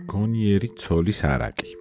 გონიერი ცოლის არაკი.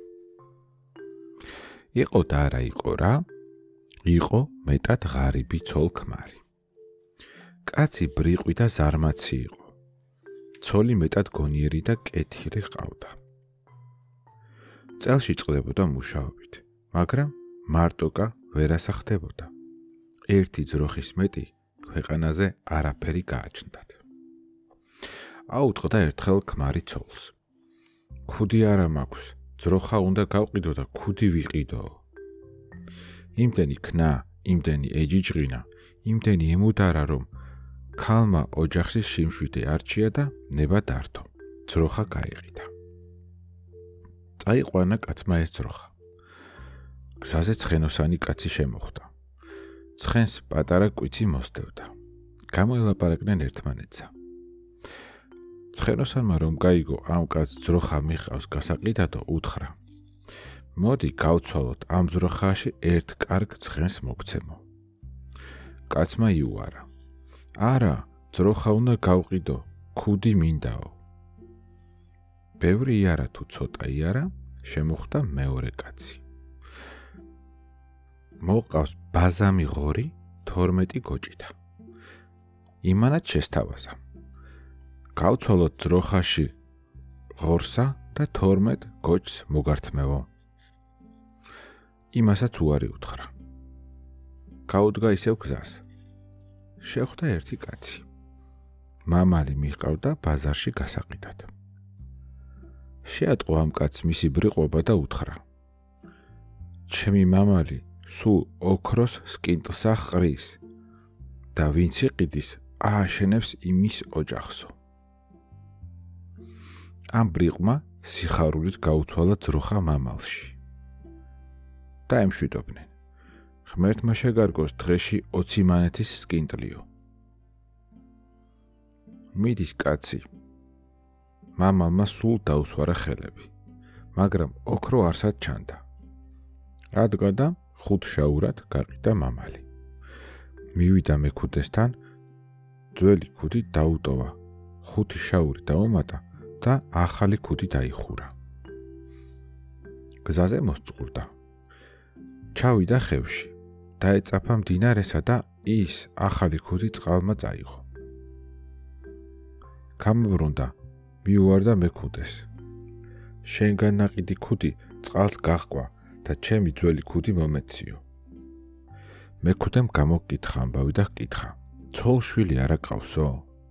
იყო და არა იყო რა, იყო მეტად ღარიბი ცოლ-ქმარი. კაცი ბრიყვი და ზარმაცი იყო. ცოლი მეტად გონიერი და კეთილი ჰყავდა. წელში წყდებოდა მუშაობით, მაგრამ მარტოკა ვერ ასახდებოდა. ერთი ძროხის მეტი ქვეყანაზე არაფერი გააჩნდათ. აუწყდა ერთხელ ქმარი ცოლს. ქუდი არა მაქვს, ძროხა უნდა გავყიდო და ქუდი ვიყიდო. იმდენი ქნა, იმდენი ეჯიჯღინა, იმდენი ემუდარა, რომ ქალმა ოჯახის შიმშვიდე არჩია და ნება დართო. ძროხა გაიყიდა. წაიყვანა კაცმა ეს ძროხა. გზაზე ცხენოსანი კაცი შემოხვდა. ცხენს პატარა კვიცი მოსდევდა. გამოელაპარაკდნენ ერთმანეთსა. ცხენოსანმა რომ გაიგო ამ კაცს ძროხა მიყავს გასაყიდადო, უთხრა: მოდი გავცვალოთ ამ ძროხაში ერთ კარგ ცხენს მოგცემო. კაცმა იუარა: არა, ძროხა უნდა გავყიდო, ქუდი მინდაო. ბევრი იარა თუ ცოტა იარა, შემოხვდა მეორე კაცი. მოყავს ბაზამი ღორი 12 გოჭითა. იმანად შესთავაზა. გავცვალოთ ძროხაში ღორსა და 12 გოჭს მოგართმევო. იმასაც უარი უთხრა. გაუდგა ისევ გზას. შეხვდა ერთი კაცი. მამალი მიჰყავდა ბაზარში გასაყიდად. შეატყო ამ კაცს მისი ბრიყვობა და უთხრა: ჩემი მამალი სულ ოქროს სკინტლსა ყრის და ვინც იყიდის ააშენებს იმის ოჯახსო. ამ ბრიყმა სიხარულით გაუცვალა ძროხა მამალში. დაემშვიდობდნენ. ღმერთმა შეგარგოს დღეში 20 მანეთის სკინტლიო. მიდის კაცი. მამალმა სულ დაუსვარა ხელები, მაგრამ ოქრო არსად ჩანდა. ადგა და ხუთშაურად გაყიდა მამალი. მივიდა მეკუდესთან, ძველი ქუდი დაუტოვა, 5 შაური დაუმატა და ახალი ქუდი დაიხურა. გზაზე მოსწყურდა. ჩავიდა ხევში, დაეწაფა მდინარესა და ის ახალი ქუდი წყალმა წაიღო. გამბრუნდა, მიუვარდა მეკუდეს. შენგან ნაყიდი ქუდი წყალს გაჰყვა და ჩემი ძველი ქუდი მომეციო. მეკუდემ გამოგკითხა ამბავი და ჰკითხა: ცოლ-შვილი არა ყავსო?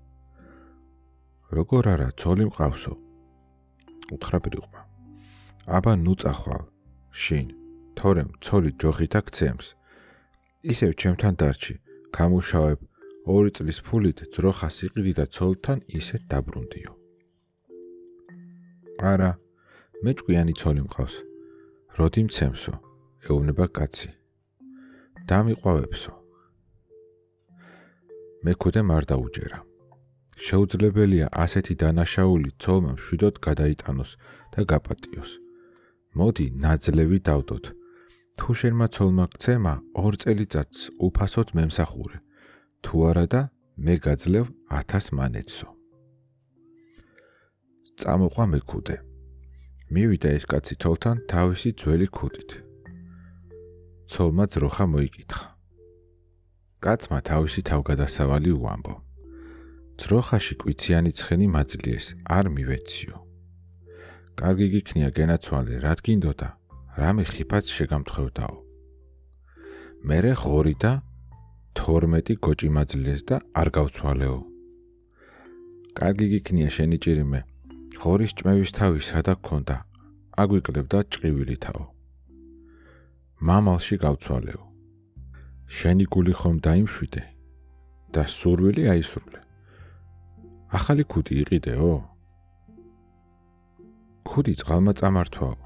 როგორ არა, ცოლი მყავსო? უთხრა ბრიყვმა: აბა ნუ წახვალ, შინ, თორემ ცოლი ჯოხით აქცემს. ისევ ჩემთან დარჩი, გამუშავებ 2 წლის ფულით ძროხას იყიდი და ცოლთან ისეთ დაბრუნდიო. არა, მე ჭკვიანი ცოლი მყავს. როდი მცემსო? ეუბნება კაცი. დამიყვავებსო. მეკუდემ არ დაუჯერა. შეუძლებელია ასეთი დანაშაული ცოლმა მშვიდოდ გადაიტანოს და გაპატიოს. მოდი ნაძლევი დავდოთ. თუ შენმა ცოლმა გცემა 2 წელიწადს უფასოდ მემსახურე. თუ არა და მე გაძლევ 1000 მანეთსო. წამოყვა მეკუდე. მივიდა ეს კაცი ცოლთან თავისი ძველი ქუდით. ცოლმა ძროხა მოიკითხა. კაცმა თავისი თავგადასავალი უამბო. ძროხაში კვიციანი ცხენი მაძლიეს, არ მივეციო. კარგი გიქნია გენაცვალე, რად გინდოდა, რამე ხიფაც შეგამთხოვდაო. მერე ღორი და 12 გოჭი მაძლიეს და არ გავცვალეო. კარგი გიქნია შენი ჭირიმე, ღორის ჭმევის თავი სადა გქონდა, აგვიკლებდა ჭყივილითაო. მამალში გავცვალეო. შენი გული ხომ დაიმშვიდე და სურვილი აისრულე. ახალი ქუდი იყიდეო? ქუდი წყალმა წამართვაო.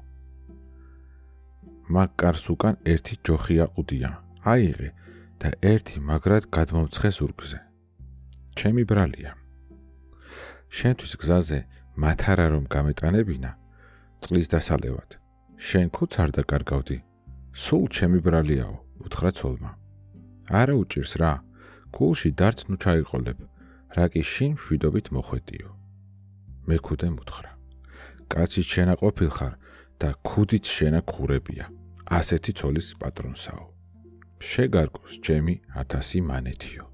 მაგ კარს უკან ერთი ჯოხი აყუდია, აიღე და ერთი მაგრად გადმომცხე ზურგზე. ჩემი ბრალია. შენთვის გზაზე მათარა რომ გამეტანებინა, წყლის დასალევად. შენ ქუდს არ დაკარგავდი, სულ ჩემი ბრალიაო, უთხრა ცოლმა. არა უჭირს რა, გულში დარც ნუ ჩაიყოლებ, რა კი შინ მშვიდობით მოხვედიო. მეკუდემ უთხრა. კაცით შენა ყოფილხარ და ქუდით შენა ქურებია. ასეთი ცოლის პატრონსაო. შეგარგოს ჩემი 1000 მანეთიო.